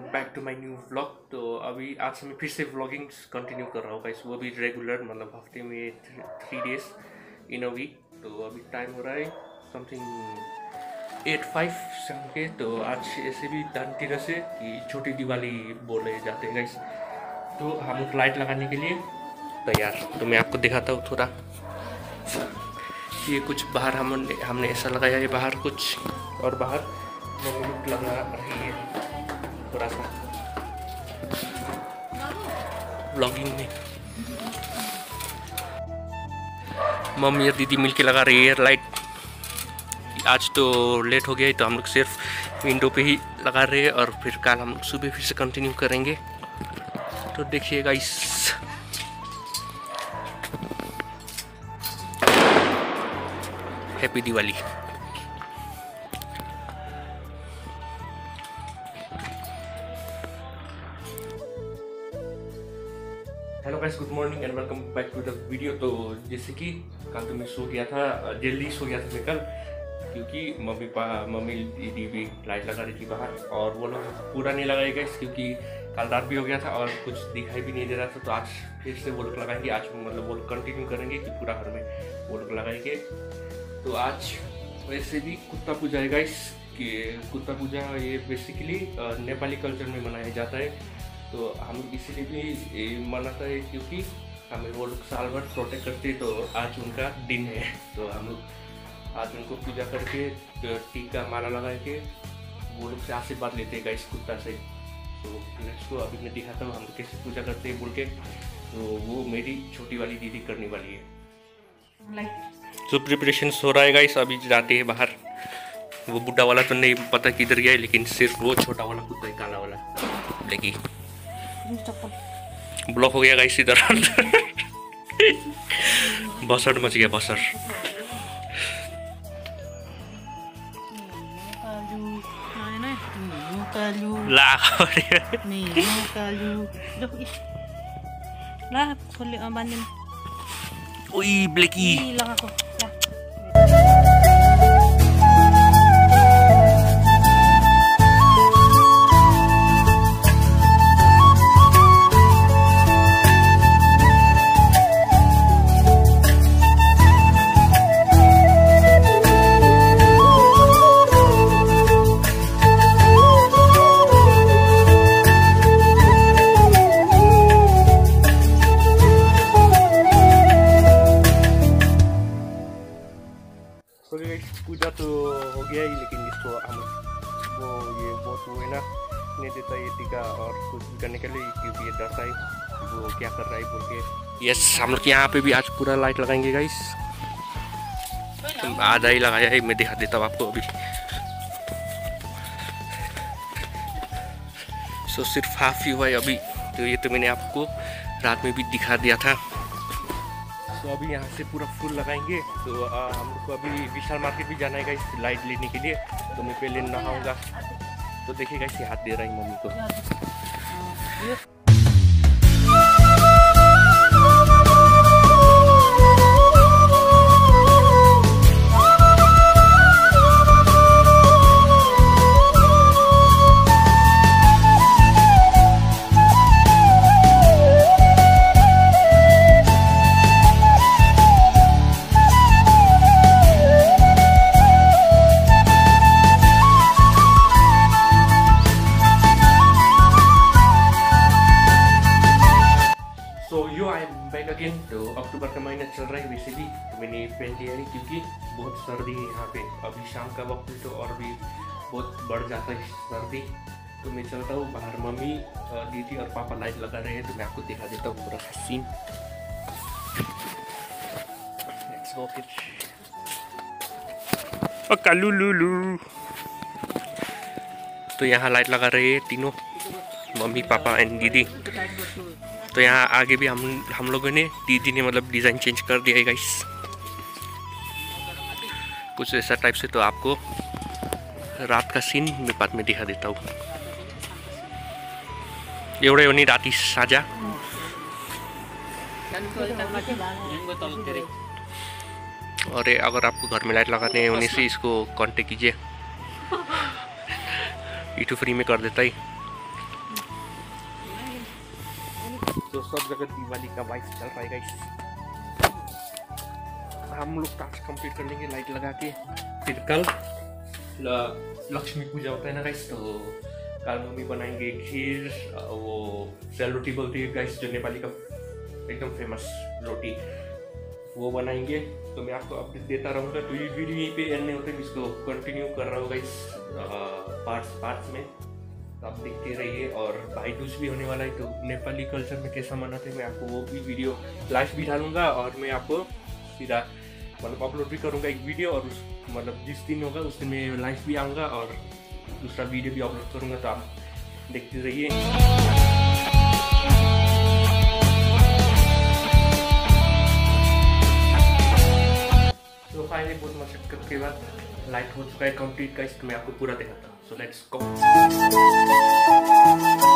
Back to my new vlog. तो अभी आज से मैं फिर से व्लॉगिंग कंटिन्यू कर रहा हूँ गाइस, वो भी रेगुलर, मतलब हफ्ते में 3 डेज इन अ वीक। तो अभी टाइम हो रहा है समथिंग 8-5 शाम के। तो आज ऐसे भी धनतेरस से कि छोटी दिवाली बोले जाते हैं गाइस। तो हम लोग लाइट लगाने के लिए तैयार। तो मैं आपको दिखाता हूँ थोड़ा। ये कुछ बाहर हमने ऐसा लगाया है बाहर कुछ, और बाहर मम्मी लोग लगा रही है थोड़ा सा व्लॉगिंग में। मम्मी और दीदी मिलके लगा रही है लाइट। आज तो लेट हो गया है तो हम लोग सिर्फ विंडो पे ही लगा रहे हैं, और फिर कल हम लोग सुबह फिर से कंटिन्यू करेंगे। तो देखिए guys, happy Diwali. Hello guys, good morning and welcome back to the video. तो जैसे कि कल तो मैं सो गया था, जल्दी सो गया था मैं कल, क्योंकि मम्मी दीदी भी लाइट लगा रही थी बाहर, और वो लोग पूरा नहीं लगाए गाइस क्योंकि कल रात भी हो गया था और कुछ दिखाई भी नहीं दे रहा था। तो आज फिर से वो लोग लगाएंगे। आज मतलब वो लोग कंटिन्यू करेंगे कि पूरा घर में वो लोग लगाएंगे। तो आज वैसे भी कुत्ता पूजा है गाइस, कि कुत्ता पूजा ये बेसिकली नेपाली कल्चर में मनाया जाता है। तो हम इसीलिए भी मनाता है क्योंकि हमें वो लोग साल भर प्रोटेक्ट करते हैं। तो आज उनका दिन है, तो हम लोग आज उनको पूजा करके टीका माला लगा के वो लोग से आशीर्वाद लेते हैं गाइस कुत्ता से। तो नेक्स्ट को अभी मैं दिखाता हूँ हम लोग कैसे पूजा करते हैं बोल के। तो वो मेरी छोटी वाली दीदी करने वाली है। तो प्रिपरेशन हो रहा है गाइस, अभी जाते हैं बाहर। वो बुढ़ा वाला तो नहीं पता किधर गया है, लेकिन सिर्फ वो छोटा वाला कुत्ता है, काला वाला, लेकिन ब्लॉक हो गया गाइस इधर। बसर मच गया, बसर। Uy, Blackie. Hilang ako. Yeah. पूजा तो हो गया ही, लेकिन इसको हम वो ये बहुत वो है ना, नहीं देता ये टीका और कुछ भी करने के लिए, क्योंकि ये डरता है वो क्या कर रहा है बोल के। यस, हम लोग यहाँ पे भी आज पूरा लाइट लगाएंगे गाइस। आधा ही लगाया है, मैं दिखा देता हूँ आपको अभी। सो सिर्फ हाफ ही हुआ है अभी। तो ये तो मैंने आपको रात में भी दिखा दिया था। तो अभी यहाँ से पूरा फुल लगाएंगे। तो हम लोग को अभी विशाल मार्केट भी जाना है गाइस लाइट लेने के लिए। तो मैं पहले नहाऊंगा। तो देखिए गाइस, हाथ दे रहा है मम्मी को। Back again. तो अक्टूबर का महीना चल रहा है वैसे भी, तो मैंने पहन लिया है क्योंकि बहुत सर्दी है यहाँ पे। अभी शाम का वक्त है तो और भी बहुत बढ़ जाता है सर्दी। तो मैं चलता हूँ बाहर। मम्मी दीदी और पापा लाइट लगा रहे हैं, तो मैं आपको दिखा देता हूँ पूरा सीन। कालू लूलू। तो यहाँ लाइट लगा रहे हैं तीनों, मम्मी पापा एंड दीदी। तो यहाँ आगे भी हम लोगों ने, दीदी ने मतलब डिज़ाइन चेंज कर दिया है गाइस, कुछ ऐसा टाइप से। तो आपको रात का सीन मैं बाद में दिखा देता हूँ। एवढे होनी राती साजा। और अगर आपको घर में लाइट लगाने हैं होने से इसको कांटेक्ट कीजिए, यूट्यूब फ्री में कर देता ही। तो सब जगह दिवाली का वाइब चल रहा है गाइस। हम लोग टास्क कंप्लीट कर लेंगे लाइट लगा के। फिर कल लक्ष्मी पूजा होता है ना गाइस, तो कल मम्मी बनाएंगे खीर, वो सेल रोटी बोलती है गाइस, जो नेपाली का एकदम फेमस रोटी, वो बनाएंगे। तो मैं आपको अपडेट देता रहूँगा। तो ये वीडियो यहीं पे एंड नहीं होते, इसको कंटिन्यू कर रहा हूँ गाइस पार्ट्स में, तो आप देखते रहिए। और भाई दूज भी होने वाला है, तो नेपाली कल्चर में कैसा मनाते हैं मैं आपको वो भी वीडियो लाइव भी डालूंगा, और मैं आपको सीधा मतलब अपलोड भी करूँगा एक वीडियो, और उस मतलब जिस दिन होगा उस दिन मैं लाइव भी आऊँगा और दूसरा वीडियो भी अपलोड करूँगा, तो आप देखते रहिए। तो फाइनली बहुत मशक्कत के बाद लाइट हो चुका है कंप्लीट गाइस, तो मैं आपको पूरा दिखाता हूँ। So let's go.